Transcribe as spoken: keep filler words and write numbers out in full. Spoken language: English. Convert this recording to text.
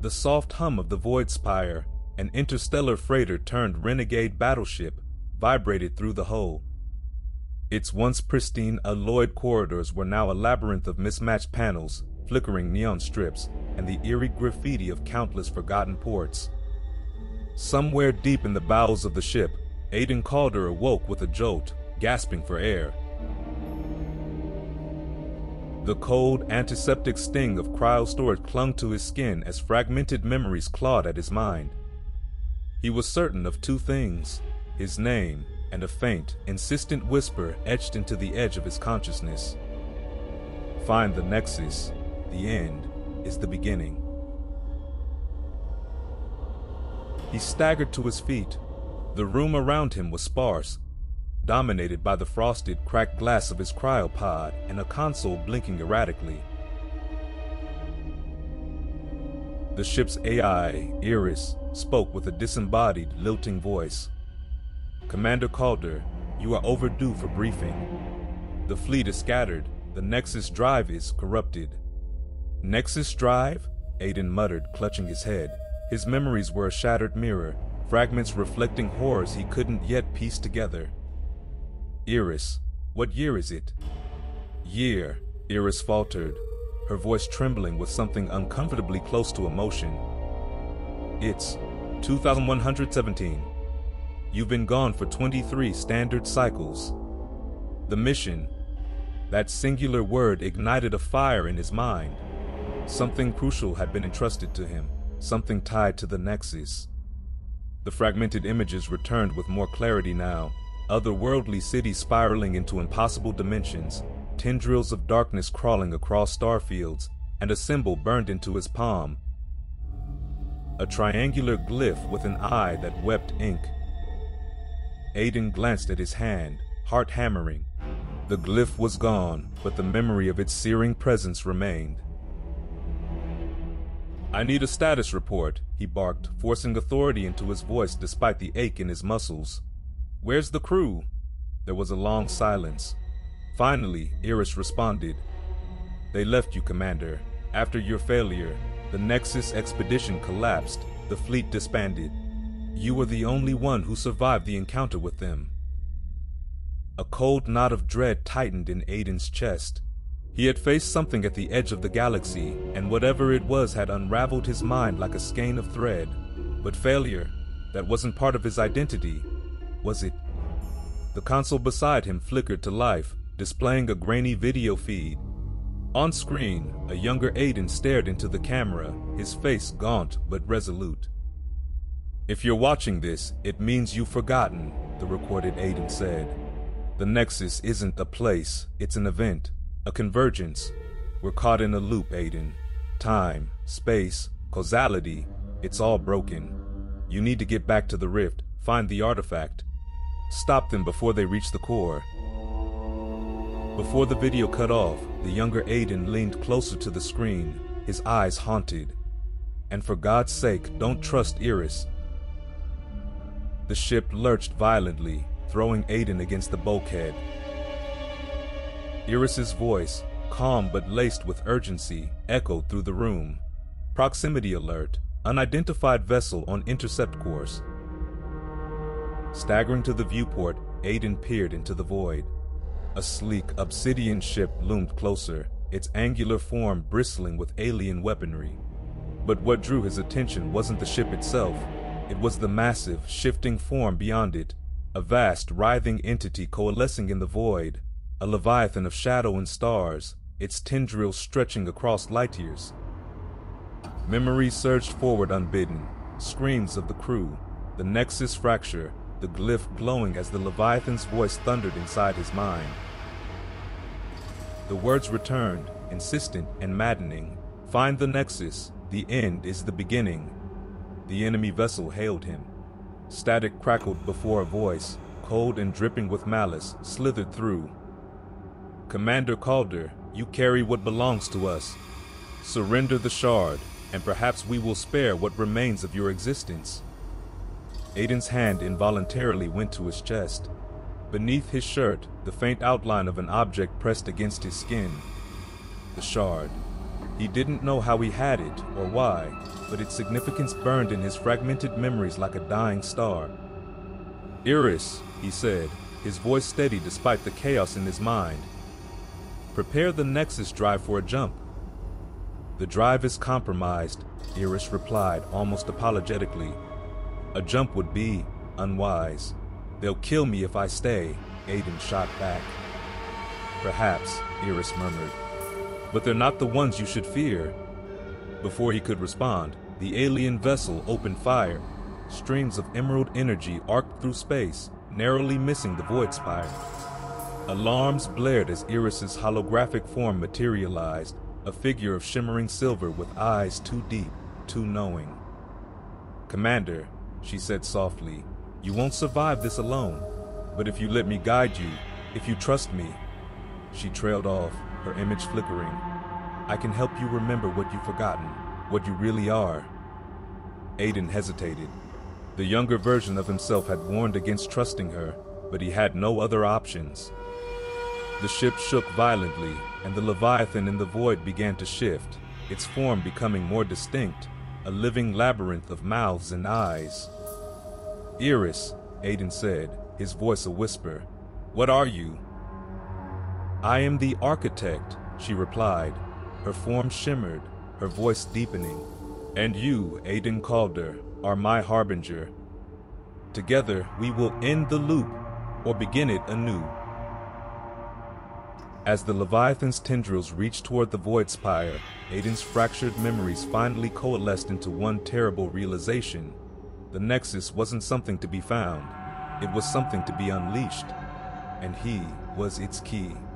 The soft hum of the Voidspire, an interstellar freighter turned renegade battleship, vibrated through the hull. Its once pristine, alloyed corridors were now a labyrinth of mismatched panels, flickering neon strips, and the eerie graffiti of countless forgotten ports. Somewhere deep in the bowels of the ship, Aiden Calder awoke with a jolt, gasping for air. The cold, antiseptic sting of cryostorage clung to his skin as fragmented memories clawed at his mind. He was certain of two things: his name and a faint, insistent whisper etched into the edge of his consciousness. Find the Nexus. The end is the beginning. He staggered to his feet. The room around him was sparse, dominated by the frosted, cracked glass of his cryopod and a console blinking erratically. The ship's A I, Eris, spoke with a disembodied, lilting voice. "Commander Calder, you are overdue for briefing. The fleet is scattered. The Nexus drive is corrupted." "Nexus drive?" Aiden muttered, clutching his head. His memories were a shattered mirror, fragments reflecting horrors he couldn't yet piece together. "Eris, what year is it?" "Year," Eris faltered, her voice trembling with something uncomfortably close to emotion. "It's two thousand one hundred seventeen. You've been gone for twenty-three standard cycles." The mission, that singular word ignited a fire in his mind. Something crucial had been entrusted to him, something tied to the Nexus. The fragmented images returned with more clarity now, otherworldly cities spiraling into impossible dimensions, tendrils of darkness crawling across starfields, and a symbol burned into his palm. A triangular glyph with an eye that wept ink. Aiden glanced at his hand, heart hammering. The glyph was gone, but the memory of its searing presence remained. "I need a status report," he barked, forcing authority into his voice despite the ache in his muscles. "Where's the crew?" There was a long silence. Finally, Eris responded. "They left you, Commander. After your failure, the Nexus expedition collapsed, the fleet disbanded. You were the only one who survived the encounter with them." A cold knot of dread tightened in Aiden's chest. He had faced something at the edge of the galaxy, and whatever it was had unraveled his mind like a skein of thread. But failure, that wasn't part of his identity, was it? The console beside him flickered to life, displaying a grainy video feed. On screen, a younger Aiden stared into the camera, his face gaunt but resolute. "If you're watching this, it means you've forgotten," the recorded Aiden said. "The Nexus isn't a place, it's an event. A convergence. We're caught in a loop, Aiden. Time, space, causality, it's all broken. You need to get back to the rift, find the artifact. Stop them before they reach the core." Before the video cut off, the younger Aiden leaned closer to the screen, his eyes haunted. "And for God's sake, don't trust Eris." The ship lurched violently, throwing Aiden against the bulkhead. Eris's voice, calm but laced with urgency, echoed through the room. "Proximity alert. Unidentified vessel on intercept course." Staggering to the viewport, Aiden peered into the void. A sleek, obsidian ship loomed closer, its angular form bristling with alien weaponry. But what drew his attention wasn't the ship itself. It was the massive, shifting form beyond it, a vast, writhing entity coalescing in the void. A leviathan of shadow and stars, its tendrils stretching across light years. Memories surged forward unbidden, screams of the crew, the Nexus fracture, the glyph glowing as the leviathan's voice thundered inside his mind. The words returned, insistent and maddening. "Find the Nexus, the end is the beginning." The enemy vessel hailed him. Static crackled before a voice, cold and dripping with malice, slithered through. "Commander Calder, you carry what belongs to us. Surrender the shard, and perhaps we will spare what remains of your existence." Aiden's hand involuntarily went to his chest. Beneath his shirt, the faint outline of an object pressed against his skin. The shard. He didn't know how he had it or why, but its significance burned in his fragmented memories like a dying star. "Eris," he said, his voice steady despite the chaos in his mind. "Prepare the Nexus drive for a jump." "The drive is compromised," Eris replied almost apologetically. "A jump would be unwise. They'll kill me if I stay," Aiden shot back. "Perhaps," Eris murmured. "But they're not the ones you should fear." Before he could respond, the alien vessel opened fire. Streams of emerald energy arced through space, narrowly missing the Voidspire. Alarms blared as Eris's holographic form materialized, a figure of shimmering silver with eyes too deep, too knowing. "Commander," she said softly, "you won't survive this alone. But if you let me guide you, if you trust me..." She trailed off, her image flickering. "I can help you remember what you've forgotten, what you really are." Aiden hesitated. The younger version of himself had warned against trusting her, but he had no other options. The ship shook violently, and the leviathan in the void began to shift, its form becoming more distinct, a living labyrinth of mouths and eyes. "Eris," Aiden said, his voice a whisper. "What are you?" "I am the architect," she replied. Her form shimmered, her voice deepening. "And you, Aiden Calder, are my harbinger. Together we will end the loop, or begin it anew." As the Leviathan's tendrils reached toward the Voidspire, Aiden's fractured memories finally coalesced into one terrible realization. The Nexus wasn't something to be found. It was something to be unleashed. And he was its key.